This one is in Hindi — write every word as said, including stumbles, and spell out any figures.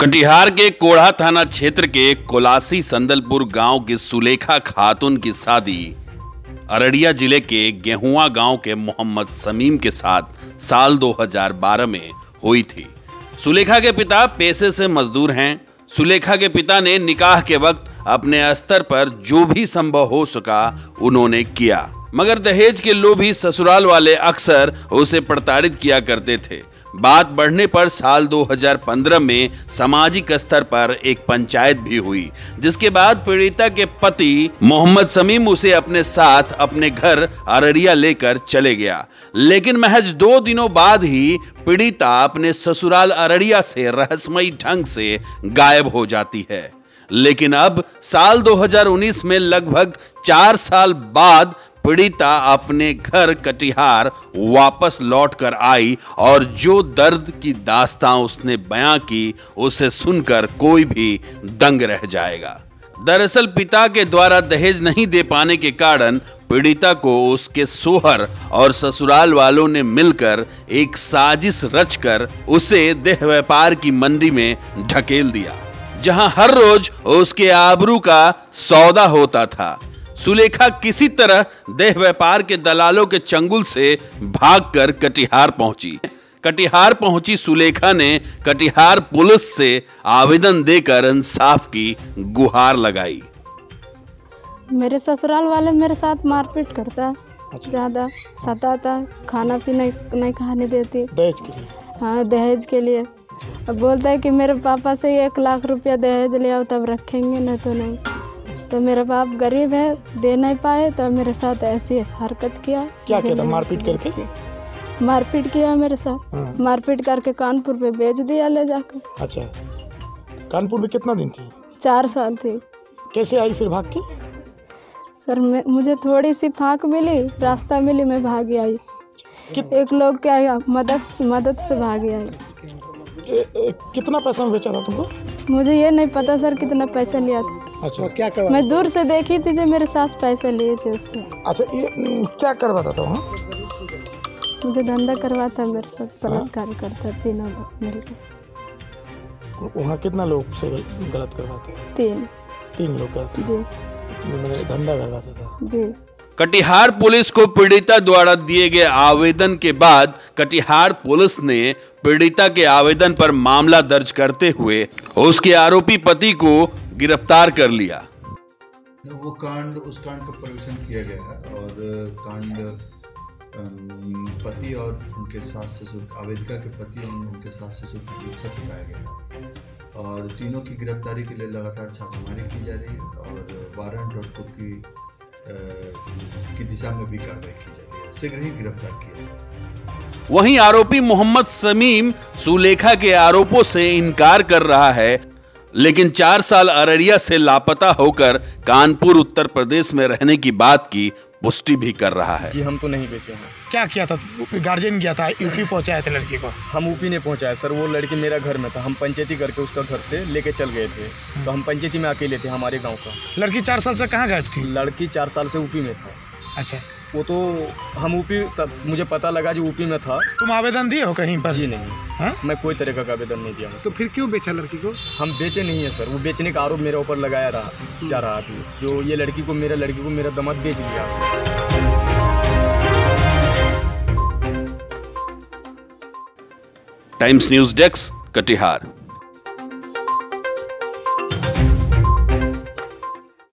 कटिहार के कोढ़ा थाना क्षेत्र के कोलासी संदलपुर गांव की सुलेखा खातून की शादी अररिया जिले के गेहुआ गांव के मोहम्मद समीम के साथ साल दो हज़ार बारह में हुई थी। सुलेखा के पिता पेशे से मजदूर हैं। सुलेखा के पिता ने निकाह के वक्त अपने स्तर पर जो भी संभव हो सका उन्होंने किया, मगर दहेज के लोभी ससुराल वाले अक्सर उसे प्रताड़ित किया करते थे। बात बढ़ने पर साल दो हज़ार पंद्रह में सामाजिक स्तर पर एक पंचायत भी हुई, जिसके बाद पीड़िता के पति मोहम्मद समीम उसे अपने साथ अपने घर अररिया लेकर चले गया। लेकिन महज दो दिनों बाद ही पीड़िता अपने ससुराल अररिया से रहस्यमयी ढंग से गायब हो जाती है। लेकिन अब साल दो हज़ार उन्नीस में लगभग चार साल बाद पीड़िता अपने घर कटिहार वापस लौट कर आई और जो दर्द की दास्तां उसने बयां की उसे सुनकर कोई भी दंग रह जाएगा। दरअसल पिता के द्वारा दहेज नहीं दे पाने के कारण पीड़िता को उसके सोहर और ससुराल वालों ने मिलकर एक साजिश रचकर उसे देह व्यापार की मंडी में ढकेल दिया, जहां हर रोज उसके आबरू का सौदा होता था। सुलेखा किसी तरह देह व्यापार के दलालों के चंगुल से भागकर कटिहार पहुंची। कटिहार पहुंची सुलेखा ने कटिहार पुलिस से आवेदन देकर इंसाफ की गुहार लगाई। मेरे ससुराल वाले मेरे साथ मारपीट करता है। अच्छा। ज्यादा सताता, खाना पीना नहीं खाने देती। दहेज के लिए? हाँ, दहेज के लिए। अब बोलता है कि मेरे पापा से एक लाख रुपया दहेज ले आओ तब रखेंगे, नहीं तो नहीं। तो मेरा बाप गरीब है, दे नहीं पाए तो मेरे साथ ऐसी हरकत किया। क्या किया था? मारपीट करके? मारपीट किया मेरे साथ। हाँ। मारपीट करके कानपुर पे बेच दिया ले जाकर। अच्छा, कानपुर में कितना दिन थी? चार साल थी। कैसे आई फिर भाग के? सर मैं मुझे थोड़ी सी फांक मिली, रास्ता मिली, मैं भागी आई। कित... एक लोग क्या मदद मदद से भागी आई। ए, ए, कितना पैसा में बेचा था तुमको? मुझे ये नहीं पता सर कितना पैसा लिया था। अच्छा, क्या करवा? मैं दूर से देखी थी जो मेरे सास पैसे लिए थे उससे। अच्छा, ये क्या करवाता था वहाँ? मुझे धंधा करवाता, मेरे साथ बलात्कार करता, तीनों मिलकर। वहाँ कितना लोग से गलत करवाते? तीन तीन लोग करते जी, धंधा करवाता था जी। कटिहार पुलिस को पीड़िता द्वारा दिए गए आवेदन के बाद कटिहार पुलिस ने पीड़िता के आवेदन पर मामला दर्ज करते हुए उसके आरोपी पति को गिरफ्तार कर लिया। वो कांड उस कांड का परिवेशन किया गया है और कांड पति और उनके सास ससुर, आवेदिका के पति और उनके सास ससुर की ओर से बताया गया है और तीनों की गिरफ्तारी के लिए लगातार छापेमारी की जा रही है और वारंट और कोर्ट की की दिशा में भी कार्रवाई की जा रही है। शीघ्र ही गिरफ्तार किया जाए। वहीं आरोपी मोहम्मद समीम सुलेखा के आरोपों से इनकार कर रहा है, लेकिन चार साल अररिया से लापता होकर कानपुर उत्तर प्रदेश में रहने की बात की पुष्टि भी कर रहा है। जी हम तो नहीं बेचे हैं। क्या किया था? गार्जियन गया था, यूपी पहुंचाया था लड़की को? हम यूपी नहीं पहुंचाया सर, वो लड़की मेरा घर में था। हम पंचायती करके उसका घर से लेके चल गए थे, तो हम पंचायती में अकेले थे हमारे गांव का। लड़की चार साल से कहाँ गायब थी? लड़की चार साल से यूपी में था। अच्छा, वो तो हम यूपी, तब मुझे पता लगा जो यूपी में था। तुम आवेदन दिए हो कहीं पर? जी नहीं। हा? मैं कोई तरह का आवेदन नहीं दिया। तो फिर क्यों बेचा लड़की को? हम बेचे नहीं है सर, वो बेचने का आरोप मेरे ऊपर लगाया रहा जा रहा अभी, जो ये लड़की को मेरा लड़की को मेरा दामाद बेच दिया। Times News desk, Katihar.